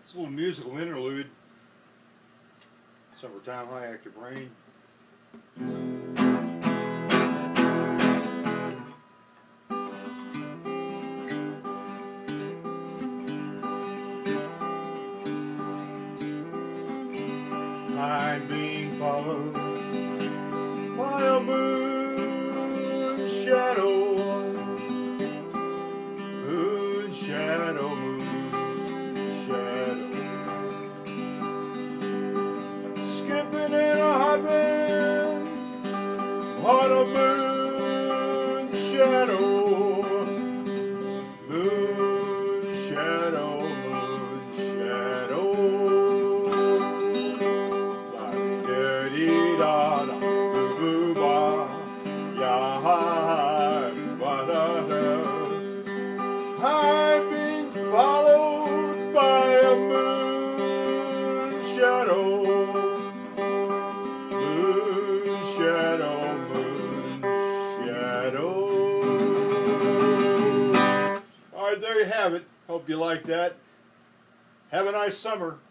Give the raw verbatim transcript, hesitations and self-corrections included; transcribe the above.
It's a little musical interlude. Summertime high active rain. I'm being followed by a moon shadow, moon shadow, moon shadow, skipping and a hopping on a moon shadow, moon shadow, moon shadow. I've been followed by a moon shadow, moon shadow, moon shadow. All right, there you have it. Hope you like that. Have a nice summer.